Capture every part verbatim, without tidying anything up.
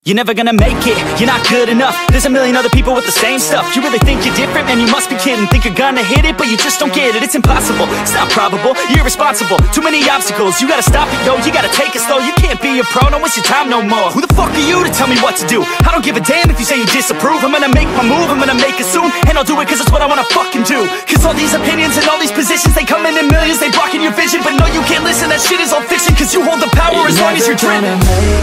You're never gonna make it, you're not good enough. There's a million other people with the same stuff. You really think you're different? Man, you must be kidding. Think you're gonna hit it, but you just don't get it. It's impossible, it's not probable, you're irresponsible. Too many obstacles, you gotta stop it, yo. You gotta take it slow, you can't be a pro. Don't waste your time no more. Who the fuck are you to tell me what to do? I don't give a damn if you say you disapprove. I'm gonna make my move, I'm gonna make it soon. And I'll do it cause it's what I wanna fucking do. Cause all these opinions and all these positions, they come in in millions, they blocking your vision. But no, you can't listen, that shit is all fiction. Cause you hold the power you're as long as you're dreaming.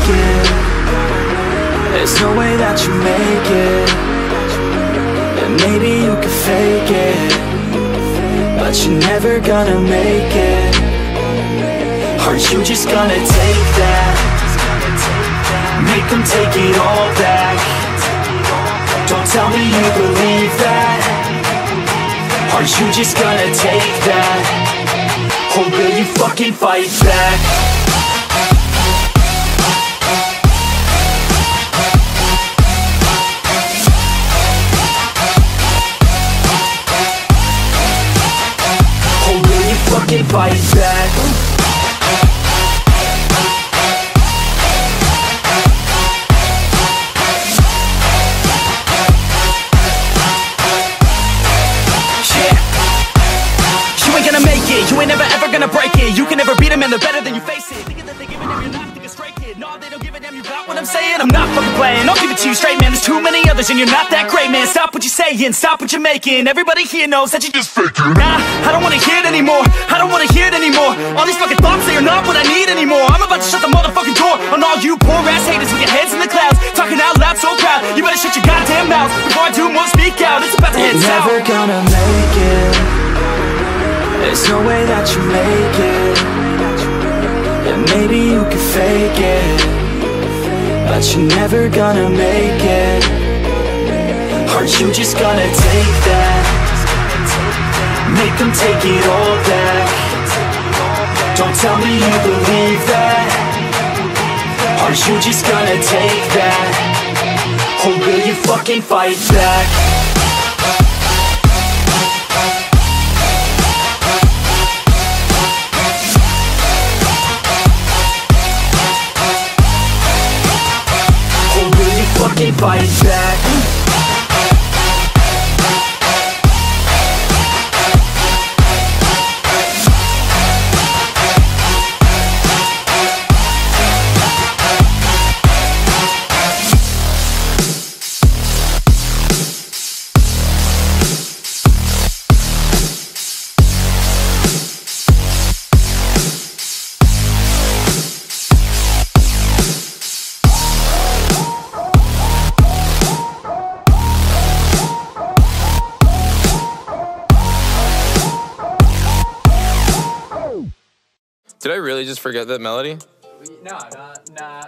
There's no way that you make it. And maybe you can fake it, but you're never gonna make it. Aren't you just gonna take that? Make them take it all back. Don't tell me you believe that. Aren't you just gonna take that? Or will you fucking fight back? Fucking fight back. Yeah. You ain't gonna make it, you ain't never ever gonna break it. You can never beat them and they're better than you face it. Thinking that they give a damn, you're not, think a straight kid. No, they don't give a damn, you got what I'm saying? I'm not fucking playing, I'll give it to you straight, man. There's too many others and you're not that great, man. Stop what you're saying, stop what you're making. Everybody here knows that you just faking. Nah, I don't wanna hear it anymore, I don't wanna hear it anymore. All these fucking thoughts, they are not what I need anymore. I'm about to shut the motherfucking door on all you poor ass haters with your heads in the clouds, talking out loud so proud. You better shut your goddamn mouth before I do more speak out. It's about to head south. You're never gonna make it. There's no way that you make it. And maybe you can fake it, but you're never gonna make it. Aren't you just gonna take that? Make them take it all back. Don't tell me you believe that. Aren't you just gonna take that? Or will you fucking fight back? Fucking fight back. Did I really just forget that melody? No, no,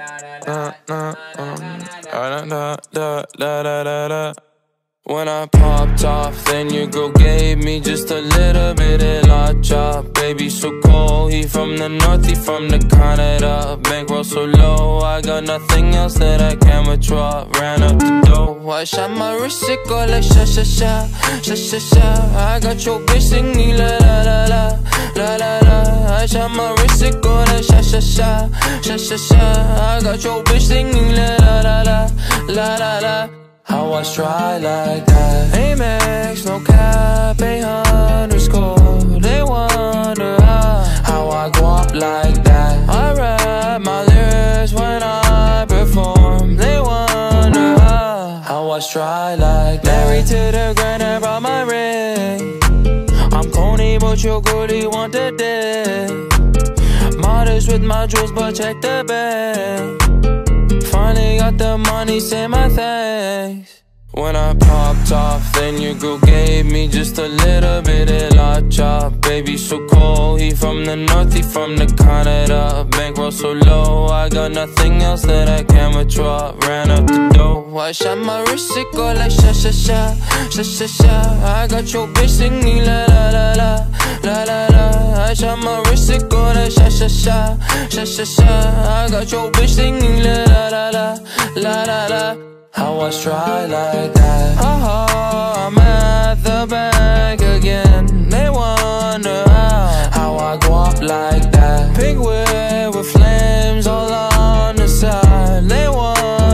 no, When I popped off, then your girl gave me just a little bit of la chop. Baby so cold, he from the north, he from the Canada. Bankroll so low, I got nothing else that I can withdraw. Ran up the dough, I shot my wrist, it go like sha sha sha, sha sha sha. I got your bitch singing la la la la, la la la. I shot my wrist, it go like sha sha sha, sha sha sha. I got your bitch singing la la la la, la la la. I was try like that. Amex, no cap, a underscore. They wonder how, how I go up like that. I rap my lyrics when I perform. They wonder how, how I was try like that. Married to the grind, I brought my ring. I'm corny, but your girlie want the dick. Modest with my jewels, but check the bag. Finally got the money, say my thanks. When I popped off, then your girl gave me just a little bit of la chop. Baby so cold, he from the north, he from the Canada. Bankroll so low, I got nothing else that I can withdraw. Ran up the dough, I shot my wrist, it go like sha sha sha, sha sha sha. I got your bitch singing la la la la, la la la. I shot my wrist, it go like sha sha sha, sha sha sha. I got your bitch singing la la la la, la la la. I was try like that. Oh, I'm at the bank again. They wonder how, how I go up like that. Pink whip with flames all on the side. They wonder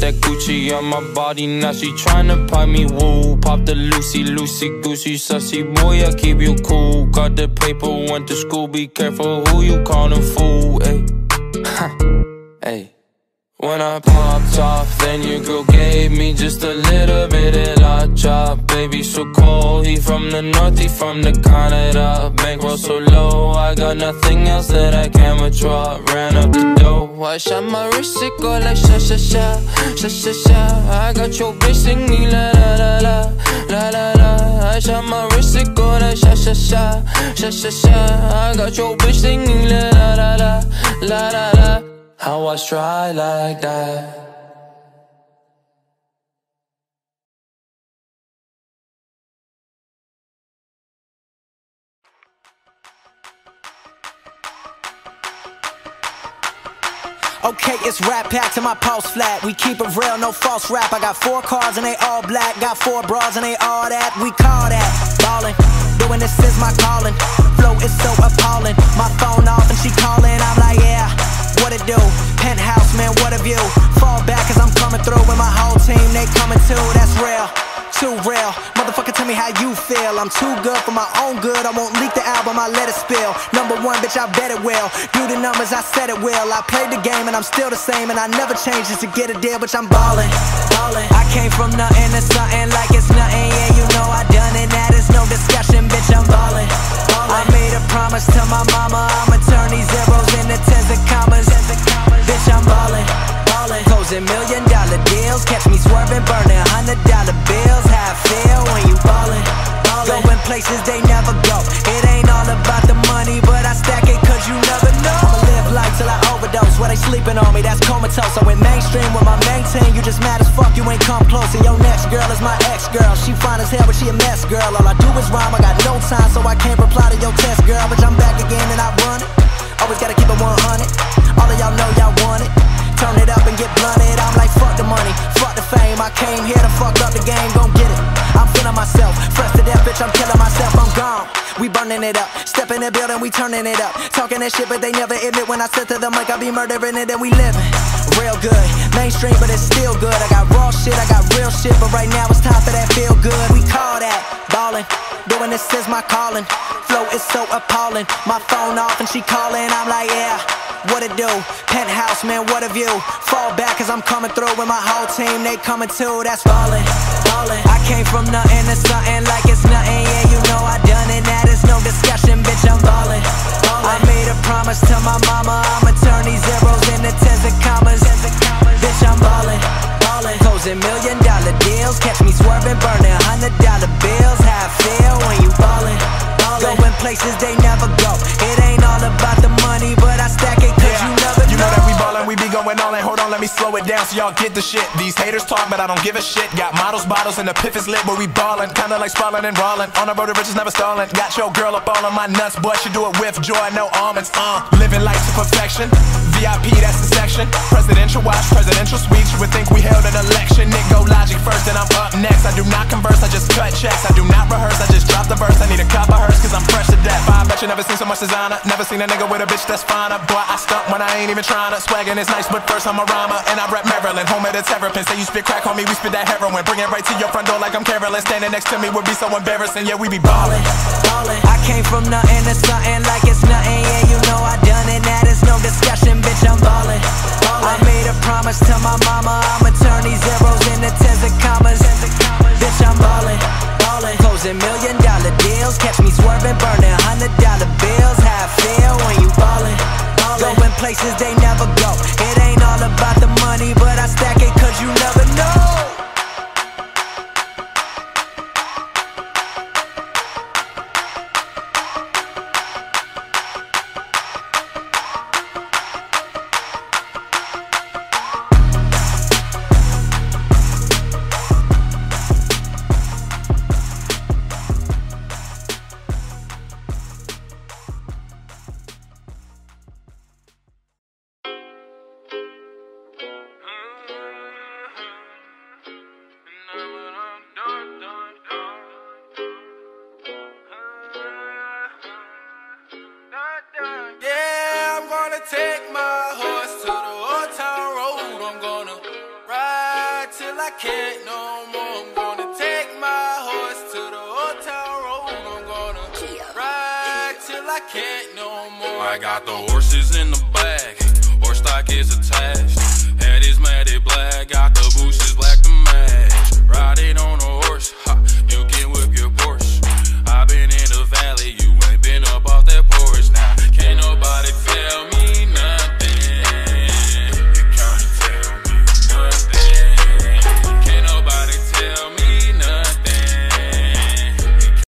that Gucci on my body. Now she tryna pipe me, woo. Pop the Lucy, Lucy, Goosey, sussy boy, I keep you cool. Got the paper, went to school, be careful who you callin' fool, ayy. Ayy. When I popped off, then your girl gave me just a little bit of la chop. Baby so cold, he from the north, he from the Canada. Bankroll so low, I got nothing else that I can withdraw. Ran up the dough, I shot my wrist, it go like sha sha sha, sha sha sha. I got your bitch singing la la la la, la la la. I shot my wrist, it go like sha sha sha, sha sha sha. I got your bitch singing la la la la, la la la. How I try like that? Okay, it's Rat Pack to my pulse flat. We keep it real, no false rap. I got four cars and they all black. Got four bras and they all that. We call that ballin'. Doing this is my calling. Flow is so appalling. My phone off and she calling. I'm like, yeah, what it do? Penthouse, man, what a view. Fall back cause I'm coming through with my whole team. They coming too, that's real. Too real, motherfucker, tell me how you feel. I'm too good for my own good. I won't leak the album, I let it spill. Number one, bitch, I bet it will. Do the numbers, I said it will. I played the game and I'm still the same, and I never changed just to get a deal, bitch, I'm ballin', ballin'. I came from nothing to something like it's nothing. Yeah, you know I done it, that is no discussion, bitch, I'm ballin', ballin'. I made a promise to my mama, I'ma turn these zeros into tens of commas. Bitch, I'm ballin', ballin'. Closing million dollar deals, catch me swerving, burning hundred dollar bills. How I feel when you ballin', ballin'. Going places they never go. It ain't all about the money, but I stack it cause you never know. I'ma live life till I overdose. Where they sleeping on me, that's comatose. I went mainstream with my main team. You just mad as fuck, you ain't come close. And your next girl is my ex-girl. She fine as hell, but she a mess, girl. All I do is rhyme, I got no time, so I can't reply to your test, girl. But I'm back again and I run it. Always gotta keep it one hundred. All of y'all know y'all want it. Turn it up and get blunted. I'm like, fuck the money, fuck the fame. I came here to fuck up the game, gon' get it. I'm feeling myself, fresh to death, bitch, I'm killing myself, I'm gone. We burning it up, step in the building, we turning it up. Talking that shit, but they never admit when I said to them like I be murdering it and we living real good. Mainstream, but it's still good. I got raw shit, I got real shit, but right now it's time for that feel good. We call that ballin'. Doing this is my calling. Flow is so appalling. My phone off and she calling. I'm like, yeah, what it do? Penthouse, man, what a view. Fall back cause I'm coming through with my whole team. They coming too, that's ballin', ballin'. I came from nothing to something like it's nothing. Yeah, you know I done it, that is no discussion, bitch, I'm ballin', ballin'. I made a promise to my mama, I'ma turn these zeros into tens of commas. Bitch, I'm ballin', ballin'. Closing million dollar deals, catch me swerving, burning hundred dollar bills. How I feel when you ballin', ballin'. Going places they never go. It ain't all about the money, but I stack it cause yeah, you never know. You know that we ballin', we be going all in. Hold on, let me slow it down so y'all get the shit. These haters talk, but I don't give a shit. Got models, bottles, and the piff is lit, but we ballin'. Kinda like sprawlin' and rollin'. On the road to riches, never stallin'. Got your girl up all on my nuts, boy, she do it with joy, no almonds. Uh, living life to perfection. V I P, that's the section. Presidential watch, presidential suites. You would think we held an election. Nick go Logic first, then I'm up next. I do not converse, I just cut checks. I do not rehearse, I just drop the verse. I need a cup of hers, cause I'm fresh to death. I bet you never seen so much designer. Never seen a nigga with a bitch that's finer. Boy, I stunt when I ain't even tryna. Swaggin' is nice, but first I'm a rhymer. And I rep Maryland, home of the terrapin. Say you spit crack, homie, we spit that heroin. Bring it right to your front door like I'm Carolyn. Standing next to me would be so embarrassing. Yeah, we be ballin', ballin'. I came from nothing to something like it's nothing. Yeah, you know I done it, that is no discussion, bitch, I'm ballin', ballin'. I made a promise to my mama, I'ma turn these zeros into tens of commas. Bitch, I'm ballin', ballin'. Closing million dollar deals, catch me swerving, burning hundred dollar bills. How I feel when you ballin', ballin'. Going places they never go. It ain't all about the money, but I stack it cause you never know. I can't no more. I'm gonna take my horse to the old town road. I'm gonna ride till I can't no more. I got the horses in the bag. Horse stock is a tie.